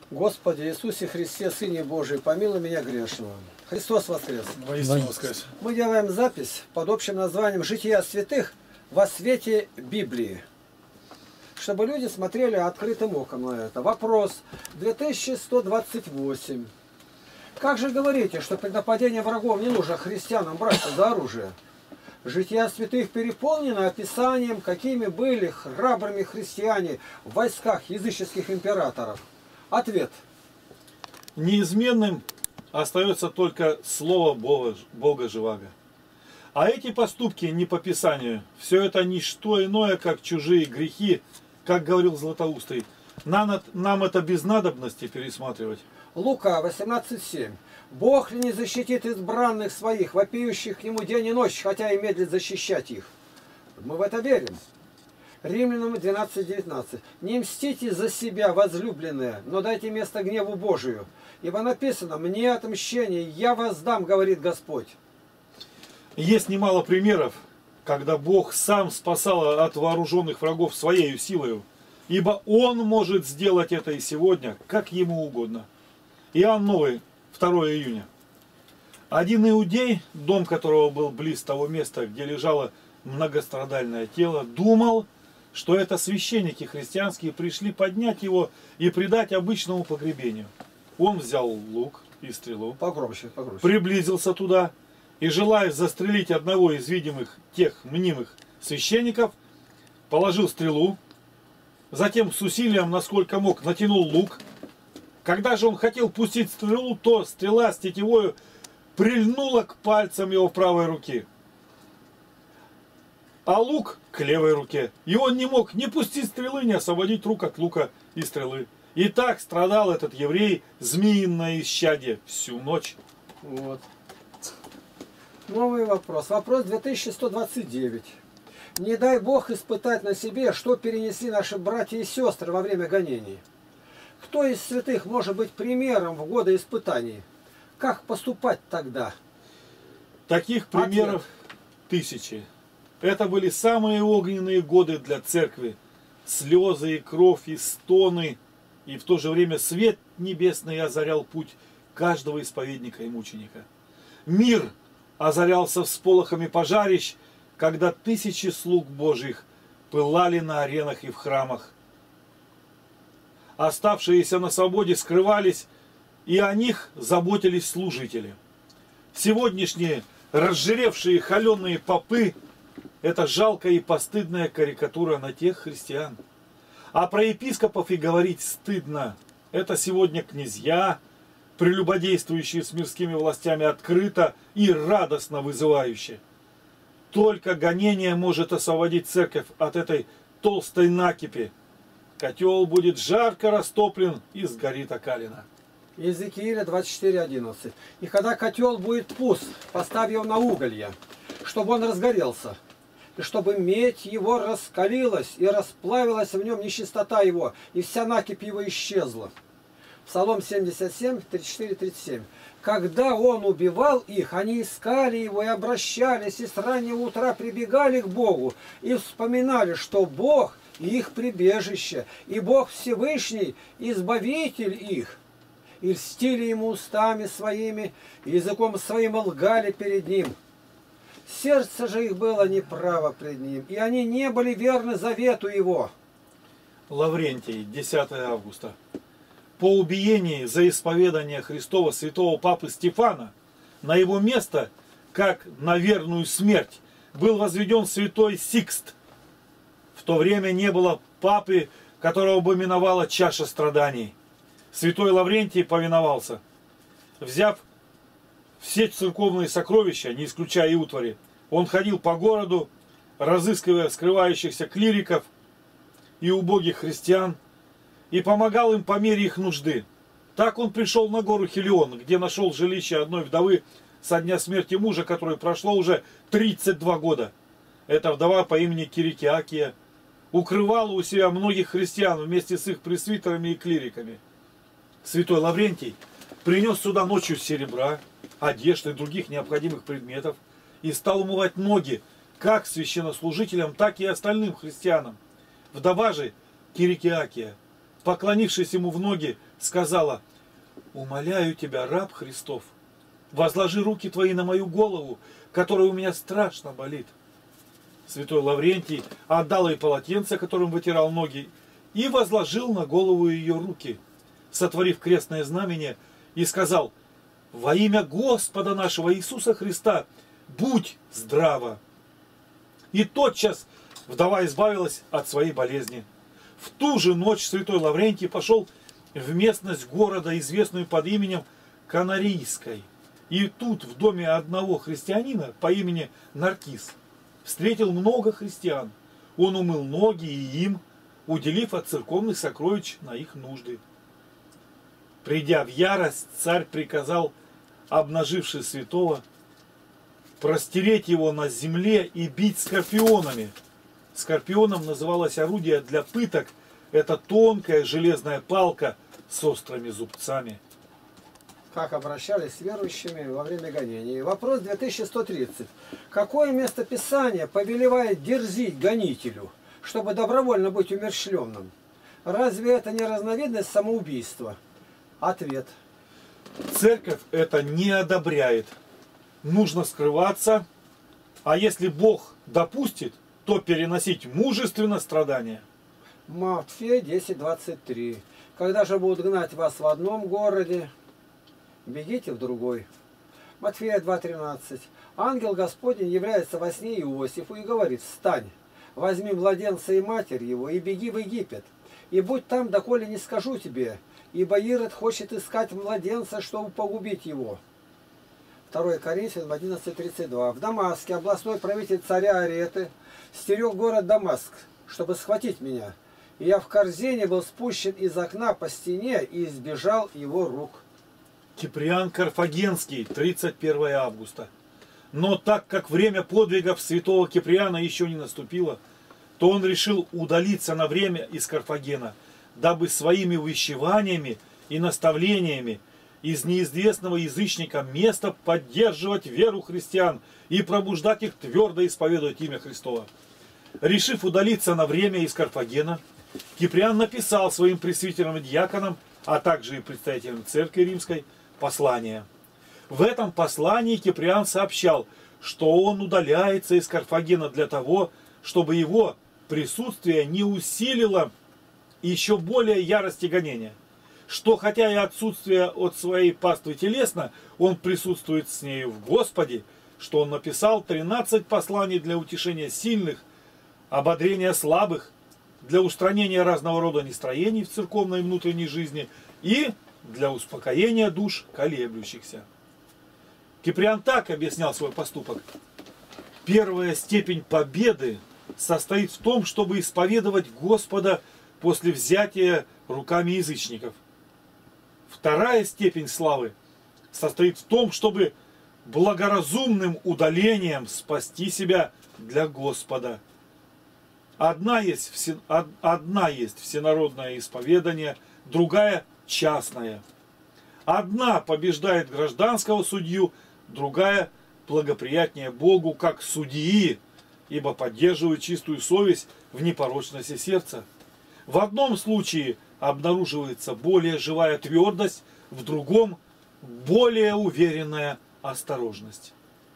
Господи Иисусе Христе, Сыне Божий, помилуй меня грешного. Христос воскрес! Воистину воскрес! Мы делаем запись под общим названием «Жития святых во свете Библии». Чтобы люди смотрели открытым оком на это. Вопрос 2128. Как же говорите, что при нападении врагов не нужно христианам браться за оружие? Жития святых переполнено описанием, какими были храбрыми христиане в войсках языческих императоров. Ответ. Неизменным остается только слово Бога живаго. А эти поступки не по Писанию. Все это не что иное, как чужие грехи, как говорил Златоустый. Нам это без надобности пересматривать. Лука 18:7. Бог ли не защитит избранных своих, вопиющих к Нему день и ночь, хотя и медлит защищать их? Мы в это верим. Римлянам 12:19. Не мстите за себя, возлюбленные, но дайте место гневу Божию. Ибо написано: «Мне отмщение, я воздам, говорит Господь». Есть немало примеров, когда Бог сам спасал от вооруженных врагов своей силою, ибо Он может сделать это и сегодня, как Ему угодно. Иоанн Новый, 2 июня. Один иудей, дом которого был близ того места, где лежало многострадальное тело, думал, что это священники христианские пришли поднять его и предать обычному погребению. Он взял лук и стрелу, Погромче. приблизился туда и, желая застрелить одного из видимых тех мнимых священников, положил стрелу, затем с усилием, насколько мог, натянул лук. Когда же он хотел пустить стрелу, то стрела с тетивою прильнула к пальцам его правой руки, а лук к левой руке. И он не мог ни пустить стрелы, ни освободить рук от лука и стрелы. И так страдал этот еврей, змеиное исчадие, всю ночь. Вот. Новый вопрос. Вопрос 2129. Не дай Бог испытать на себе, что перенесли наши братья и сестры во время гонений. Кто из святых может быть примером в годы испытаний? Как поступать тогда? Таких примеров тысячи. Это были самые огненные годы для церкви. Слезы и кровь, и стоны, и в то же время свет небесный озарял путь каждого исповедника и мученика. Мир озарялся всполохами пожарищ, когда тысячи слуг Божьих пылали на аренах и в храмах. Оставшиеся на свободе скрывались, и о них заботились служители. Сегодняшние разжиревшие холеные попы – это жалкая и постыдная карикатура на тех христиан. А про епископов и говорить стыдно. Это сегодня князья, прелюбодействующие с мирскими властями открыто и радостно вызывающе. Только гонение может освободить церковь от этой толстой накипи. Котел будет жарко растоплен и сгорит окалина. Иезекииля 24:11. И когда котел будет пуст, поставь его на уголья, чтобы он разгорелся, и чтобы медь его раскалилась, и расплавилась в нем нечистота его, и вся накипь его исчезла. Псалом 77, 34-37. Когда он убивал их, они искали его и обращались, и с раннего утра прибегали к Богу, и вспоминали, что Бог их прибежище, и Бог Всевышний, избавитель их. И льстили ему устами своими, и языком своим лгали перед ним. Сердце же их было неправо пред ним, и они не были верны завету его. Лаврентий, 10 августа. По убиении за исповедание Христова святого папы Стефана на его место, как на верную смерть, был возведен святой Сикст. В то время не было папы, которого бы миновала чаша страданий. Святой Лаврентий повиновался. Взяв все церковные сокровища, не исключая и утвари, он ходил по городу, разыскивая скрывающихся клириков и убогих христиан, и помогал им по мере их нужды. Так он пришел на гору Хелион, где нашел жилище одной вдовы со дня смерти мужа, которой прошло уже 32 года. Эта вдова по имени Кирикиакия укрывала у себя многих христиан вместе с их пресвитерами и клириками. Святой Лаврентий принес сюда ночью серебра, одежд и других необходимых предметов и стал умывать ноги как священнослужителям, так и остальным христианам. Вдова же Кирикиакия поклонившись ему в ноги, сказала: «Умоляю тебя, раб Христов, возложи руки твои на мою голову, которая у меня страшно болит». Святой Лаврентий отдал ей полотенце, которым вытирал ноги, и возложил на голову ее руки, сотворив крестное знамение, и сказал: «Во имя Господа нашего Иисуса Христа будь здрава». И тотчас вдова избавилась от своей болезни. В ту же ночь святой Лаврентий пошел в местность города, известную под именем Канарийской. И тут в доме одного христианина по имени Наркис встретил много христиан. Он умыл ноги и им, уделив от церковных сокровищ на их нужды. Придя в ярость, царь приказал, обнаживши святого, простереть его на земле и бить скорпионами. Скорпионом называлось орудие для пыток. Это тонкая железная палка с острыми зубцами. Как обращались с верующими во время гонений. Вопрос 2130. Какое местописание повелевает дерзить гонителю, чтобы добровольно быть умерщвленным? Разве это не разновидность самоубийства? Ответ. Церковь это не одобряет. Нужно скрываться, а если Бог допустит, то переносить мужественно страдания. Матфея 10:23. Когда же будут гнать вас в одном городе, бегите в другой. Матфея 2:13. Ангел Господень является во сне Иосифу и говорит: встань, возьми младенца и матерь его, и беги в Египет, и будь там, доколе не скажу тебе, ибо Ирод хочет искать младенца, чтобы погубить его. 2 Коринфянам 11:32. В Дамаске областной правитель царя Ареты стерег город Дамаск, чтобы схватить меня. И я в корзине был спущен из окна по стене и избежал его рук. Киприан Карфагенский, 31 августа. Но так как время подвигов святого Киприана еще не наступило, то он решил удалиться на время из Карфагена, дабы своими увещеваниями и наставлениями из неизвестного язычника места поддерживать веру христиан и пробуждать их твердо исповедовать имя Христово. Решив удалиться на время из Карфагена, Киприан написал своим пресвитерам и диаконам, а также и представителям церкви римской, послание. В этом послании Киприан сообщал, что он удаляется из Карфагена для того, чтобы его присутствие не усилило еще более ярости гонения. Что хотя и отсутствие от своей паствы телесно, он присутствует с нею в Господе, что он написал 13 посланий для утешения сильных, ободрения слабых, для устранения разного рода нестроений в церковной внутренней жизни и для успокоения душ колеблющихся. Киприан так объяснял свой поступок. Первая степень победы состоит в том, чтобы исповедовать Господа после взятия руками язычников. Вторая степень славы состоит в том, чтобы благоразумным удалением спасти себя для Господа. Одна есть всенародное исповедание, другая частная. Одна побеждает гражданского судью, другая благоприятнее Богу как судьи, ибо поддерживает чистую совесть в непорочности сердца. В одном случае обнаруживается более живая твердость, в другом более уверенная осторожность.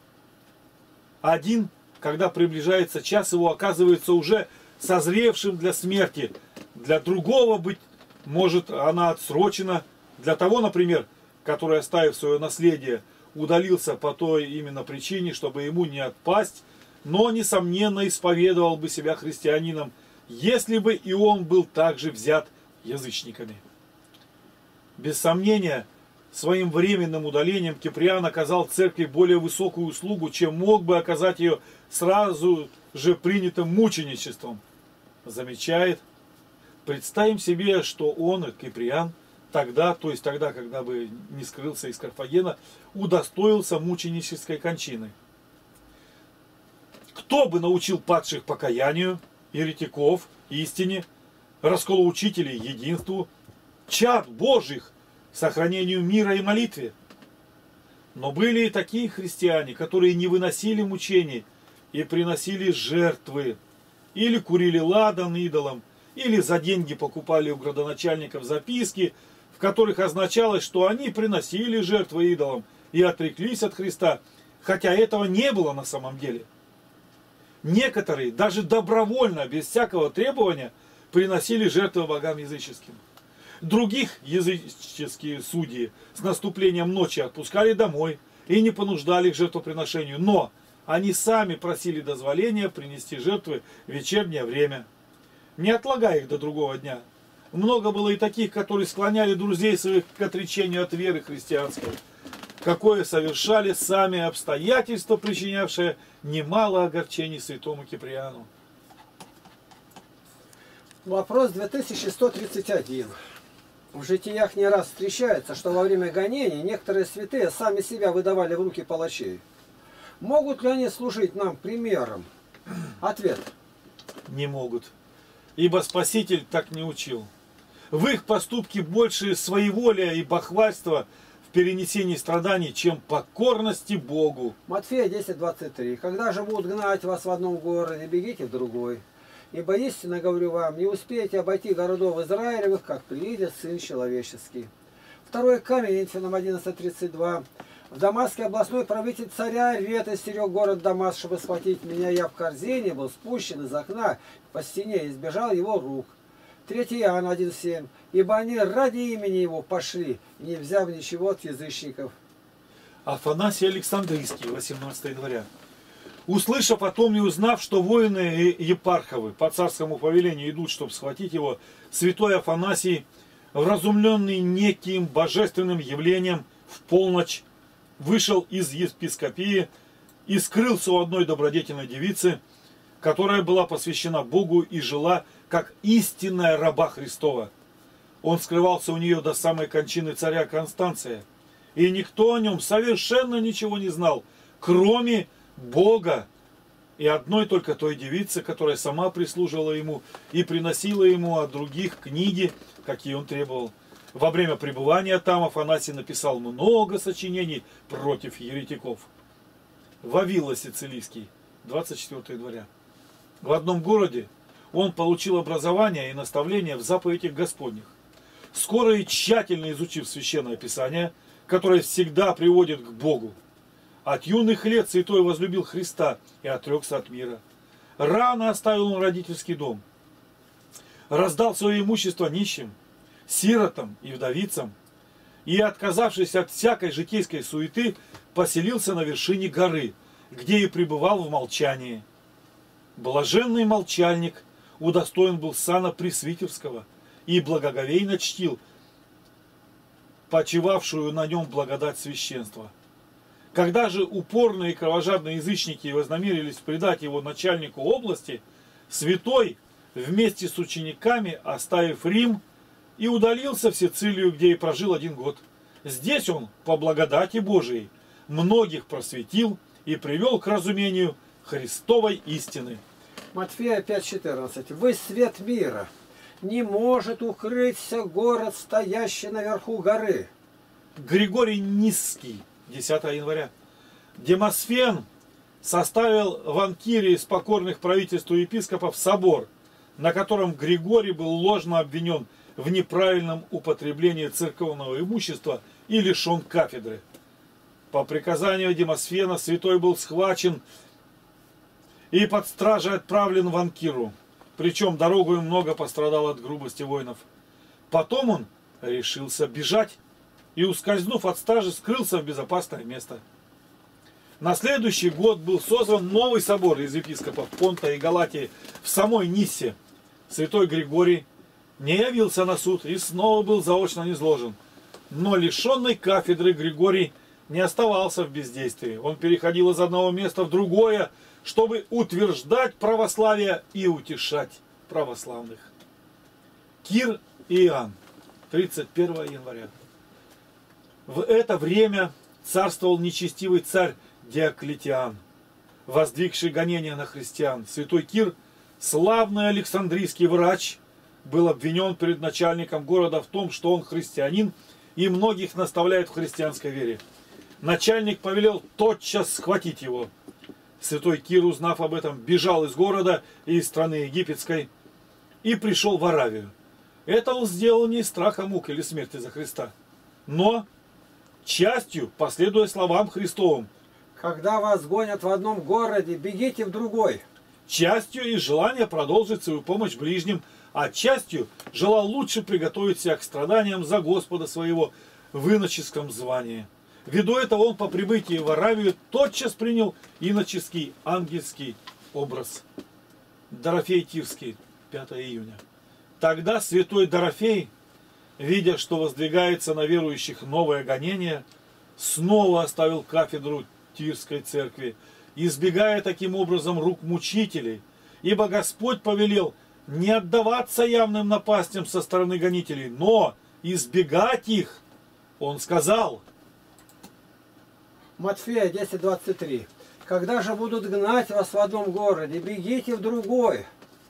Один, когда приближается час его, оказывается уже созревшим для смерти. Для другого, быть может, она отсрочена. Для того, например, который, оставив свое наследие, удалился по той именно причине, чтобы ему не отпасть, но, несомненно, исповедовал бы себя христианином, если бы и он был также взят язычниками. Без сомнения, своим временным удалением Киприан оказал церкви более высокую услугу, чем мог бы оказать ее сразу же принятым мученичеством. Замечает: представим себе, что он, Киприан, тогда, то есть тогда, когда бы не скрылся из Карфагена, удостоился мученической кончины. Кто бы научил падших покаянию, еретиков, истине, расколоучителей единству, чад Божьих, сохранению мира и молитве? Но были и такие христиане, которые не выносили мучений и приносили жертвы, или курили ладан идолам, или за деньги покупали у градоначальников записки, в которых означалось, что они приносили жертвы идолам и отреклись от Христа, хотя этого не было на самом деле. Некоторые даже добровольно, без всякого требования, приносили жертвы богам языческим. Других языческие судьи с наступлением ночи отпускали домой и не понуждали к жертвоприношению, но они сами просили дозволения принести жертвы в вечернее время, не отлагая их до другого дня. Много было и таких, которые склоняли друзей своих к отречению от веры христианской, какое совершали сами обстоятельства, причинявшие немало огорчений святому Киприану. Вопрос 2131. В житиях не раз встречается, что во время гонений некоторые святые сами себя выдавали в руки палачей. Могут ли они служить нам примером? Ответ. Не могут, ибо Спаситель так не учил. В их поступке больше своеволия и бахвальства в перенесении страданий, чем покорности Богу. Матфея 10:23. Когда же будут гнать вас в одном городе, бегите в другой. Ибо истинно говорю вам, не успеете обойти городов Израилевых, как приидет Сын Человеческий. Второй Коринфянам 11:32. В Дамаске областной правитель царя Рета стерег город Дамаск, чтобы схватить меня. Я в корзине был спущен из окна по стене и избежал его рук. 3 Иоанна 1:7. Ибо они ради имени его пошли, не взяв ничего от язычников. Афанасий Александрийский, 18 января. Услышав о том и узнав, что воины епарховы по царскому повелению идут, чтобы схватить его, святой Афанасий, вразумленный неким божественным явлением, в полночь вышел из епископии и скрылся у одной добродетельной девицы, которая была посвящена Богу и жила как истинная раба Христова. Он скрывался у нее до самой кончины царя Констанция, и никто о нем совершенно ничего не знал, кроме Бога и одной только той девицы, которая сама прислуживала ему и приносила ему от других книги, какие он требовал. Во время пребывания там Афанасий написал много сочинений против еретиков. Вавила Сицилийский, 24 января. В одном городе он получил образование и наставление в заповедях Господних. Скоро и тщательно изучив Священное Писание, которое всегда приводит к Богу, от юных лет святой возлюбил Христа и отрекся от мира. Рано оставил он родительский дом. Раздал свое имущество нищим, сиротам и вдовицам. И, отказавшись от всякой житейской суеты, поселился на вершине горы, где и пребывал в молчании. Блаженный молчальник удостоен был сана пресвитерского и благоговейно чтил почивавшую на нем благодать священства. Когда же упорные и кровожадные язычники вознамерились предать его начальнику области, святой вместе с учениками, оставив Рим, и удалился в Сицилию, где и прожил 1 год. Здесь он, по благодати Божией, многих просветил и привел к разумению Христовой истины. Матфея 5:14. Вы свет мира. Не может укрыться город, стоящий наверху горы. Григорий Нисский, 10 января. Демосфен составил в Анкире из покорных правительству епископов собор, на котором Григорий был ложно обвинен в неправильном употреблении церковного имущества и лишен кафедры. По приказанию Демосфена святой был схвачен и под стражей отправлен в Анкиру. Причем дорогою много пострадал от грубости воинов. Потом он решился бежать и, ускользнув от стражи, скрылся в безопасное место. На следующий год был создан новый собор из епископов Понта и Галатии в самой Ниссе. Святой Григорий не явился на суд и снова был заочно низложен. Но лишенный кафедры Григорий не оставался в бездействии. Он переходил из одного места в другое, чтобы утверждать православие и утешать православных. Кир и Иоанн, 31 января. В это время царствовал нечестивый царь Диоклетиан, воздвигший гонения на христиан. Святой Кир, славный александрийский врач, был обвинен перед начальником города в том, что он христианин и многих наставляет в христианской вере. Начальник повелел тотчас схватить его. Святой Кир, узнав об этом, бежал из города и из страны египетской. и пришел в Аравию. Это он сделал не из страха мук или смерти за Христа, но частью, последуя словам Христовым. Когда вас гонят в одном городе, бегите в другой. Частью из желания продолжить свою помощь ближним, а частью желал лучше приготовить себя к страданиям за Господа своего в иноческом звании. Ввиду этого он по прибытии в Аравию тотчас принял иноческий ангельский образ. Дорофей Тирский, 5 июня. Тогда святой Дорофей, видя, что воздвигается на верующих новое гонение, снова оставил кафедру Тирской церкви, избегая таким образом рук мучителей, ибо Господь повелел не отдаваться явным напастям со стороны гонителей, но избегать их. Он сказал. Матфея 10:23. Когда же будут гнать вас в одном городе, бегите в другой.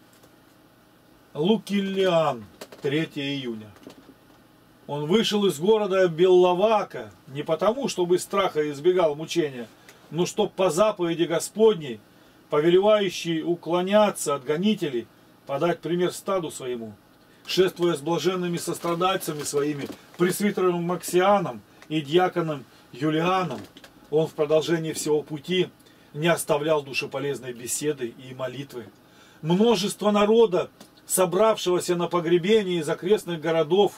Лукилиан, 3 июня. Он вышел из города Беллавака не потому, чтобы из страха избегал мучения, но чтоб по заповеди Господней, повелевающей уклоняться от гонителей, подать пример стаду своему. Шествуя с блаженными сострадальцами своими, пресвитером Максианом и дьяконом Юлианом, он в продолжении всего пути не оставлял душеполезной беседы и молитвы. Множество народа, собравшегося на погребении из окрестных городов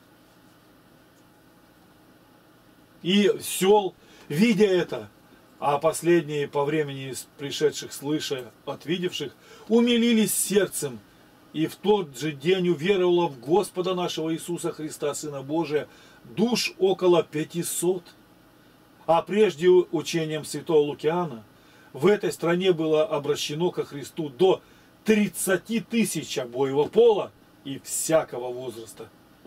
и сел, видя это, а последние по времени из пришедших, слыша от видевших, умилились сердцем, и в тот же день уверовало в Господа нашего Иисуса Христа, Сына Божия, душ около 500. А прежде учением святого Лукиана в этой стране было обращено ко Христу до 30 тысяч обоего пола и всякого возраста.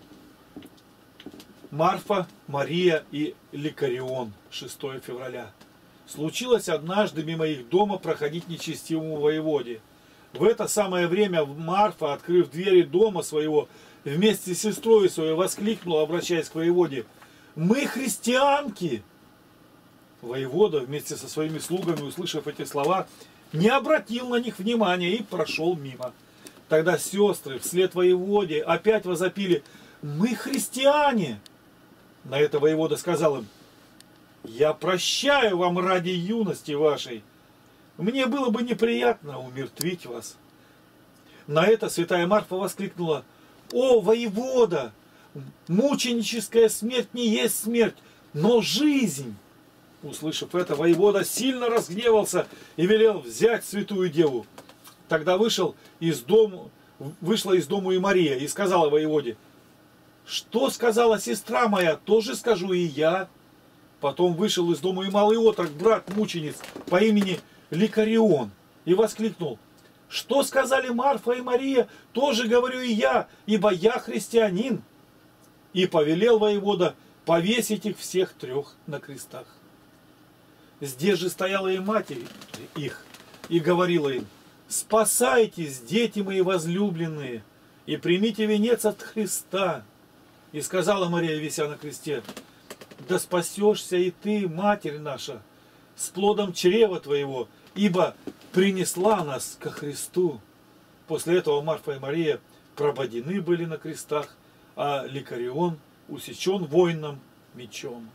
Марфа, Мария и Ликарион, 6 февраля. Случилось однажды мимо их дома проходить нечестивому воеводе. В это самое время Марфа, открыв двери дома своего, вместе с сестрой своей воскликнула, обращаясь к воеводе: «Мы христианки!» Воевода вместе со своими слугами, услышав эти слова, не обратил на них внимания и прошел мимо. Тогда сестры вслед воеводе опять возопили: «Мы христиане!» На это воевода сказал им: «Я прощаю вам ради юности вашей. Мне было бы неприятно умертвить вас». На это святая Марфа воскликнула: «О, воевода! Мученическая смерть не есть смерть, но жизнь!» Услышав это, воевода сильно разгневался и велел взять святую деву. Тогда вышла из дому и Мария и сказала воеводе: «Что сказала сестра моя, тоже скажу и я». Потом вышел из дома и малый отрок, брат-мучениц по имени Ликарион, и воскликнул: «Что сказали Марфа и Мария, тоже говорю и я, ибо я христианин». И повелел воевода повесить их всех трех на крестах. Здесь же стояла и матерь их, и говорила им: «Спасайтесь, дети мои возлюбленные, и примите венец от Христа». И сказала Мария, вися на кресте: «Да спасешься и ты, Матерь наша, с плодом чрева твоего, ибо принесла нас ко Христу». После этого Марфа и Мария прободены были на крестах, а Ликарион усечен воином мечом.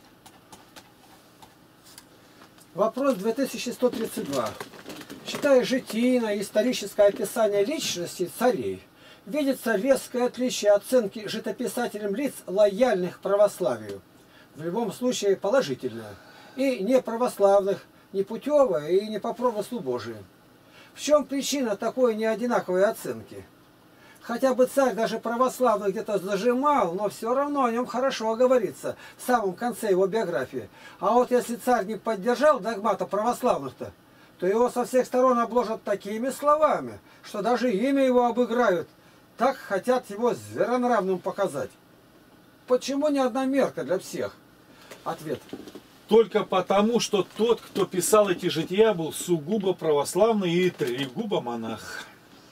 Вопрос 2132. Читая житийное историческое описание личности царей, видится резкое отличие оценки житописателем лиц, лояльных православию, в любом случае положительное, и неправославных, непутевое и не по промыслу Божию. В чем причина такой неодинаковой оценки? Хотя бы царь даже православный где-то зажимал, но все равно о нем хорошо говорится в самом конце его биографии. А вот если царь не поддержал догмата православных-то, то его со всех сторон обложат такими словами, что даже имя его обыграют. Так хотят его зверонравным показать. Почему не одна мерка для всех? Ответ. Только потому, что тот, кто писал эти жития, был сугубо православный и тригубо монах.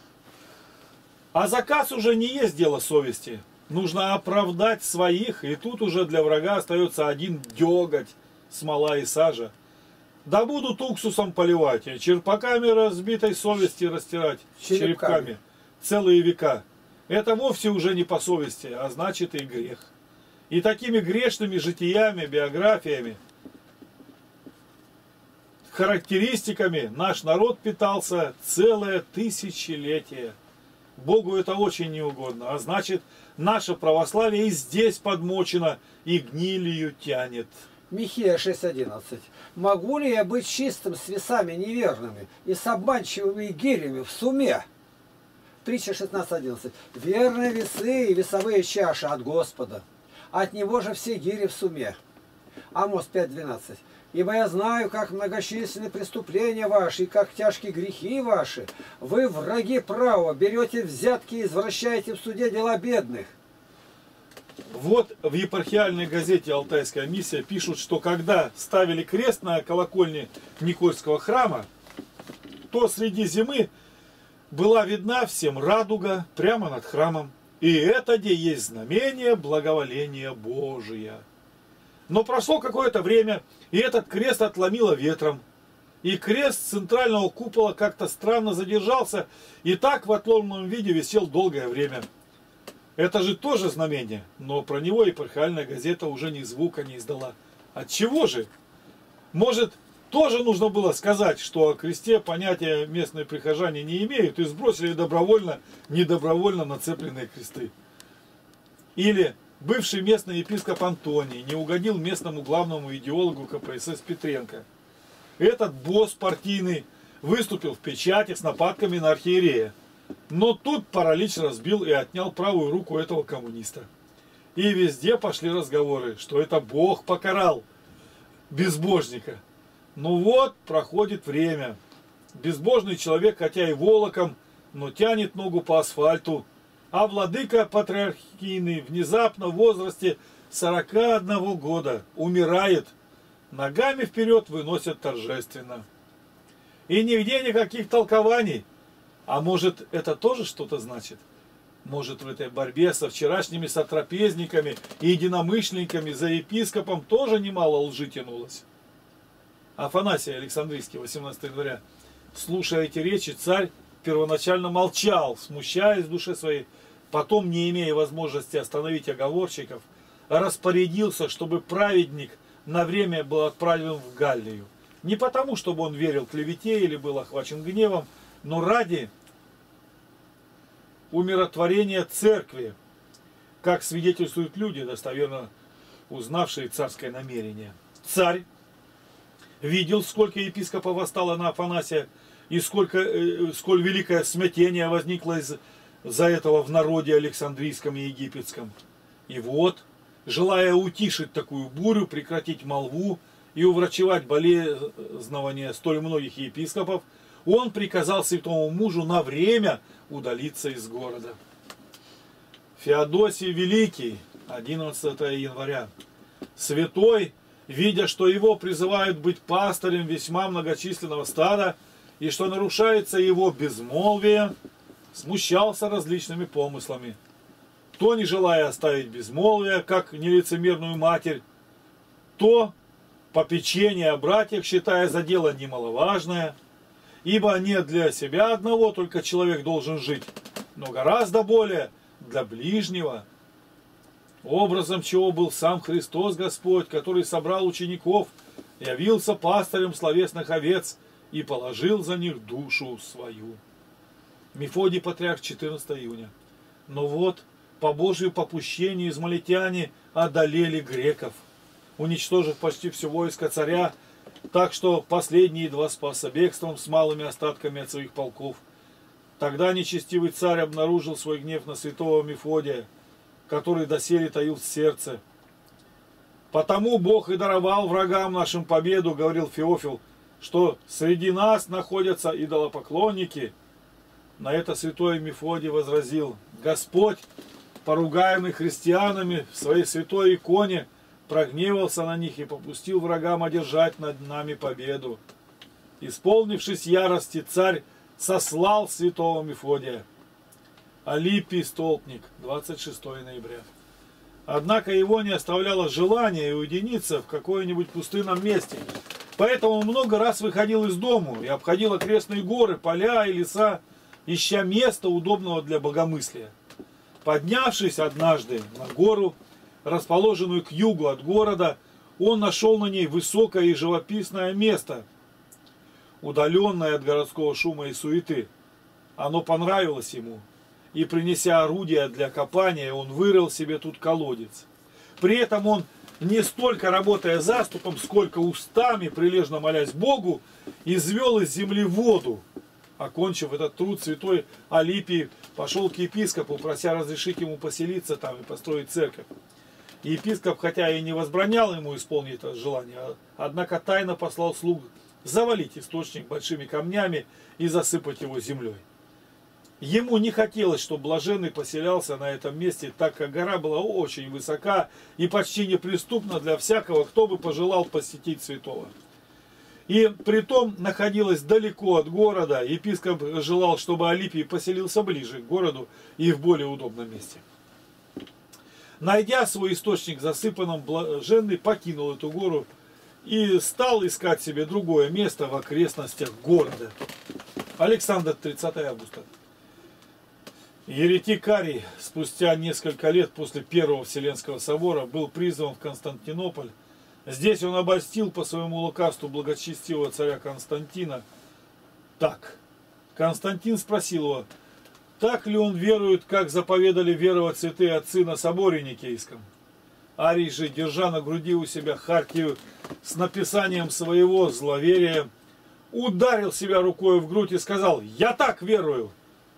А заказ уже не есть дело совести. Нужно оправдать своих, и тут уже для врага остается один деготь, смола и сажа. Да будут уксусом поливать, и черпаками разбитой совести растирать, черепками. целые века, это вовсе уже не по совести, а значит и грех. И такими грешными житиями, биографиями, характеристиками наш народ питался целое тысячелетие. Богу это очень неугодно, а значит, наше православие и здесь подмочено и гнилью тянет. Михея 6:11. Могу ли я быть чистым с весами неверными и с обманчивыми гирями в суме? Притча 16:11. Верные весы и весовые чаши от Господа. От Него же все гири в суме. Амос 5:12. Ибо я знаю, как многочисленны преступления ваши, и как тяжкие грехи ваши. Вы, враги права, берете взятки и извращаете в суде дела бедных. Вот в епархиальной газете «Алтайская миссия» пишут, что когда ставили крест на колокольне Никольского храма, то среди зимы была видна всем радуга прямо над храмом. И это где есть знамение благоволения Божия. Но прошло какое-то время, и этот крест отломило ветром. И крест центрального купола как-то странно задержался, и так в отломленном виде висел долгое время. Это же тоже знамение, но про него епархиальная газета уже ни звука не издала. Отчего же? Может, тоже нужно было сказать, что о кресте понятия местные прихожане не имеют и сбросили добровольно, недобровольно нацепленные кресты. Или бывший местный епископ Антоний не угодил местному главному идеологу КПСС Петренко. Этот босс партийный выступил в печати с нападками на архиерея. Но тут паралич разбил и отнял правую руку этого коммуниста. И везде пошли разговоры, что это Бог покарал безбожника. Ну вот, проходит время. Безбожный человек, хотя и волоком, но тянет ногу по асфальту. А владыка патриархийный внезапно в возрасте 41 года умирает. Ногами вперед выносят торжественно. И нигде никаких толкований. А может, это тоже что-то значит? Может, в этой борьбе со вчерашними сотрапезниками и единомышленниками за епископом тоже немало лжи тянулось? Афанасий Александрийский, 18 января. Слушая эти речи, царь первоначально молчал, смущаясь в душе своей. Потом, не имея возможности остановить оговорщиков, распорядился, чтобы праведник на время был отправлен в Галлию. Не потому, чтобы он верил клевете или был охвачен гневом, но ради умиротворения церкви, как свидетельствуют люди, достоверно узнавшие царское намерение. Царь видел, сколько епископов восстало на Афанасия, и сколь великое смятение возникло из-за этого в народе Александрийском и египетском. И вот, желая утишить такую бурю, прекратить молву и уврачевать болезнования столь многих епископов, он приказал святому мужу на время удалиться из города. Феодосий Великий, 11 января. Святой, видя, что его призывают быть пастырем весьма многочисленного стада, и что нарушается его безмолвие, смущался различными помыслами. То, не желая оставить безмолвие, как нелицемерную матерь, то попечение о братьях, считая за дело немаловажное, ибо не для себя одного только человек должен жить, но гораздо более для ближнего, образом чего был сам Христос Господь, который собрал учеников, явился пастырем словесных овец и положил за них душу свою. Мефодий Патриарх, 14 июня. Но вот, по Божию попущению измалитяне одолели греков, уничтожив почти все войско царя, так что последний едва спасся бегством с малыми остатками от своих полков. Тогда нечестивый царь обнаружил свой гнев на святого Мефодия, который доселе таил в сердце. «Потому Бог и даровал врагам нашим победу, — говорил Феофил, — что среди нас находятся идолопоклонники». На это святой Мефодий возразил: «Господь, поругаемый христианами в своей святой иконе, прогневался на них и попустил врагам одержать над нами победу. Исполнившись ярости, царь сослал святого Мефодия». Алипий Столпник, 26 ноября. Однако его не оставляло желание уединиться в какое-нибудь пустынном месте. Поэтому много раз выходил из дому и обходил окрестные горы, поля и леса, ища места, удобного для богомыслия. Поднявшись однажды на гору, расположенную к югу от города, он нашел на ней высокое и живописное место, удаленное от городского шума и суеты. Оно понравилось ему, и, принеся орудия для копания, он вырыл себе тут колодец. При этом он, не столько работая заступом, сколько устами, прилежно молясь Богу, извел из земли воду. Окончив этот труд, святой Алипий пошел к епископу, прося разрешить ему поселиться там и построить церковь. И епископ, хотя и не возбранял ему исполнить это желание, однако тайно послал слуг завалить источник большими камнями и засыпать его землей. Ему не хотелось, чтобы блаженный поселялся на этом месте, так как гора была очень высока и почти неприступна для всякого, кто бы пожелал посетить святого. И притом находилась далеко от города, епископ желал, чтобы Алипий поселился ближе к городу и в более удобном месте. Найдя свой источник засыпанным, блаженный покинул эту гору и стал искать себе другое место в окрестностях города. Александр, 30 августа. Еретик Арий спустя несколько лет после Первого Вселенского собора был призван в Константинополь. Здесь он обольстил по своему лукавству благочестивого царя Константина. Так. Константин спросил его, так ли он верует, как заповедали веровать святые отцы на соборе Никейском. Арий же, держа на груди у себя хартию с написанием своего зловерия, ударил себя рукой в грудь и сказал, «Я так верую!»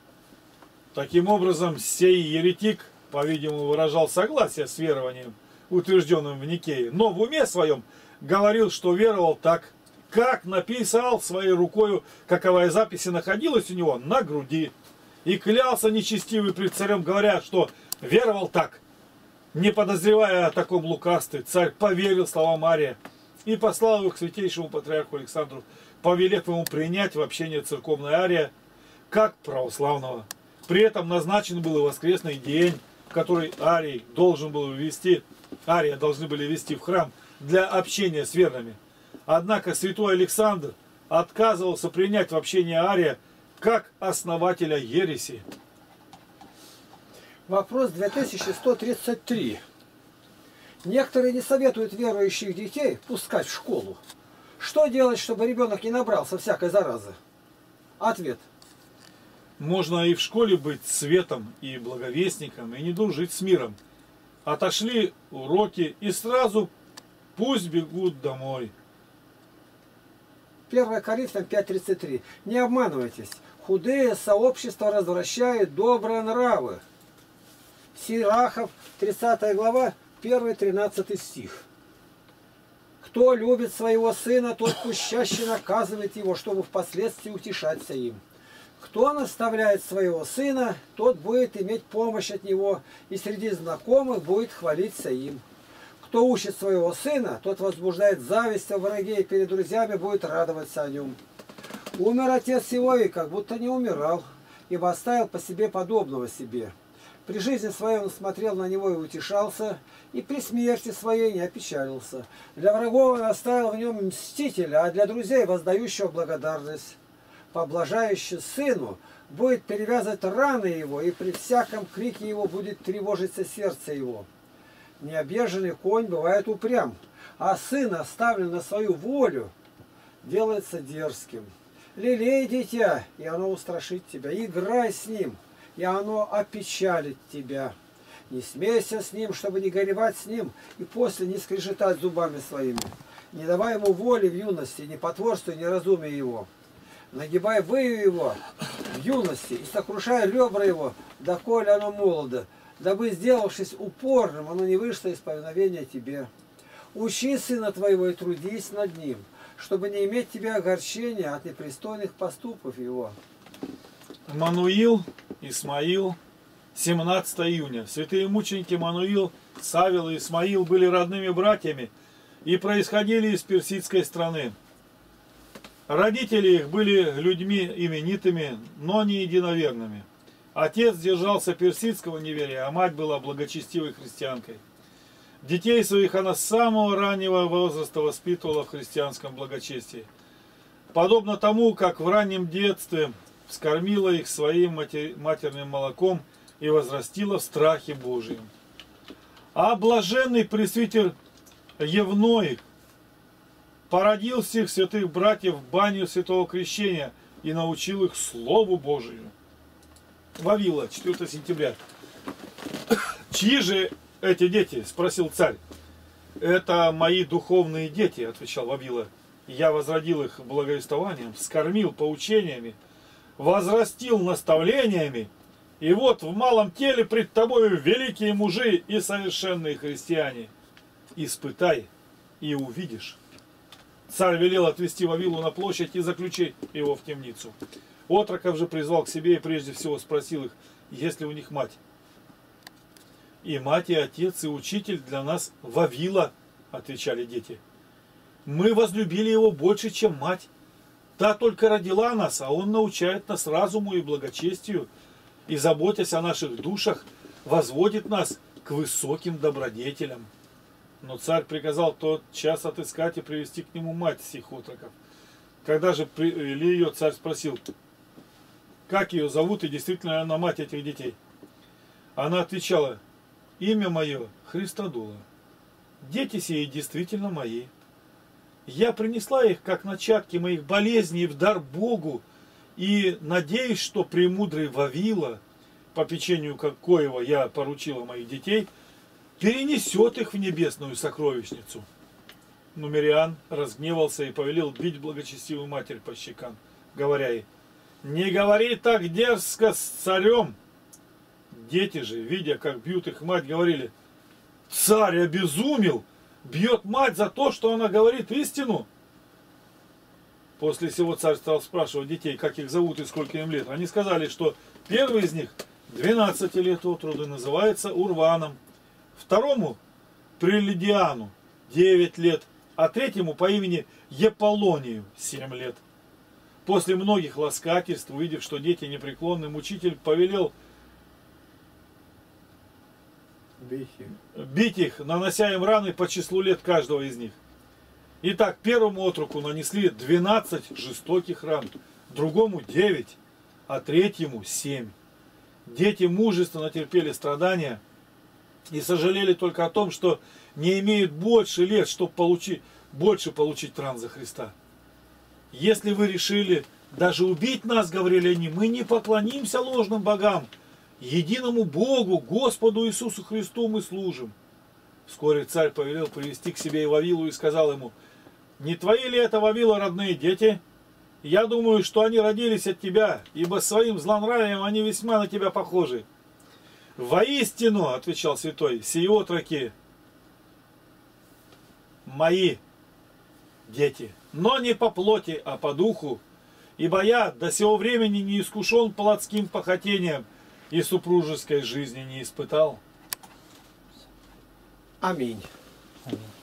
Таким образом, сей еретик, по-видимому, выражал согласие с верованием, утвержденным в Никее, но в уме своем говорил, что веровал так, как написал своей рукою, каковая запись находилась у него на груди, и клялся нечестивый пред царем, говоря, что веровал так. Не подозревая о таком лукавстве, царь поверил словам Ария и послал его к святейшему патриарху Александру, повелев ему принять в общение церковное Ария как православного. При этом назначен был и воскресный день, в который Ария должны были вести в храм для общения с верными. Однако святой Александр отказывался принять в общение Ария как основателя ереси. Вопрос 2133. Некоторые не советуют верующих детей пускать в школу. Что делать, чтобы ребенок не набрался всякой заразы? Ответ. Можно и в школе быть светом и благовестником, и не дружить с миром. Отошли уроки и сразу пусть бегут домой. 1 Коринфянам 5:33. Не обманывайтесь. Худые сообщества развращают добрые нравы. Сирахов, 30 глава, 1-13 стих. Кто любит своего сына, тот пусть чаще наказывает его, чтобы впоследствии утешаться им. Кто наставляет своего сына, тот будет иметь помощь от него, и среди знакомых будет хвалиться им. Кто учит своего сына, тот возбуждает зависть о враге, и перед друзьями будет радоваться о нем. Умер отец его, и как будто не умирал, ибо оставил по себе подобного себе. При жизни своей он смотрел на него и утешался, и при смерти своей не опечалился. Для врагов он оставил в нем мстителя, а для друзей воздающего благодарность. Поблажающий сыну будет перевязывать раны его, и при всяком крике его будет тревожиться сердце его. Необъезженный конь бывает упрям, а сын, оставлен на свою волю, делается дерзким. Лелей дитя, и оно устрашит тебя, играй с ним, и оно опечалит тебя. Не смейся с ним, чтобы не горевать с ним, и после не скрежетать зубами своими. Не давай ему воли в юности, не потворствуй неразумие его. Нагибай выю его в юности и сокрушай ребра его, доколе оно молодо, дабы, сделавшись упорным, оно не вышло из повиновения тебе. Учи сына твоего и трудись над ним, чтобы не иметь тебе огорчения от непристойных поступков его. Мануил, Исмаил, 17 июня. Святые мученики Мануил, Савел и Исмаил были родными братьями и происходили из персидской страны. Родители их были людьми именитыми, но не единоверными. Отец держался персидского неверия, а мать была благочестивой христианкой. Детей своих она с самого раннего возраста воспитывала в христианском благочестии. Подобно тому, как в раннем детстве вскормила их своим матерным молоком и возрастила в страхе Божьем. А блаженный пресвитер Евной породил всех святых братьев в баню святого крещения и научил их Слову Божию. Вавила, 4 сентября. Чьи же эти дети? Спросил царь. Это мои духовные дети, отвечал Вавила. Я возродил их благовествованием, вскормил поучениями, возрастил наставлениями, и вот в малом теле пред тобою великие мужи и совершенные христиане. Испытай и увидишь. Царь велел отвести Вавилу на площадь и заключить его в темницу. Отроков же призвал к себе и прежде всего спросил их, есть ли у них мать. И мать, и отец, и учитель для нас Вавила, отвечали дети. Мы возлюбили его больше, чем мать. Та только родила нас, а он научает нас разуму и благочестию, и, заботясь о наших душах, возводит нас к высоким добродетелям. Но царь приказал тот час отыскать и привести к нему мать сих отроков. Когда же привели ее, царь спросил, как ее зовут и действительно она мать этих детей. Она отвечала, имя мое Христодула. Дети сии действительно мои. Я принесла их, как начатки моих болезней, в дар Богу, и надеюсь, что премудрый Вавила, по печенью коего я поручила моих детей, перенесет их в небесную сокровищницу. Нумериан разгневался и повелел бить благочестивую матерь по щекам, говоря ей, не говори так дерзко с царем. Дети же, видя, как бьют их мать, говорили, царь обезумел, бьет мать за то, что она говорит истину. После сего царь стал спрашивать детей, как их зовут и сколько им лет. Они сказали, что первый из них 12 лет от роду, называется Урваном, второму Прелидиану 9 лет, а третьему по имени Еполонию 7 лет. После многих ласкательств, увидев, что дети непреклонны, мучитель повелел бить их, нанося им раны по числу лет каждого из них. Итак, первому отроку нанесли 12 жестоких ран, другому 9, а третьему 7. Дети мужественно терпели страдания и сожалели только о том, что не имеют больше лет, чтобы больше получить ран за Христа. Если вы решили даже убить нас, говорили они, мы не поклонимся ложным богам, единому Богу, Господу Иисусу Христу мы служим. Вскоре царь повелел привести к себе и Вавилу и сказал ему, не твои ли это, Вавила, родные дети? Я думаю, что они родились от тебя, ибо своим злонравием они весьма на тебя похожи. Воистину, отвечал святой, сии отроки мои дети, но не по плоти, а по духу, ибо я до сего времени не искушен плотским похотением и супружеской жизни не испытал. Аминь. Аминь.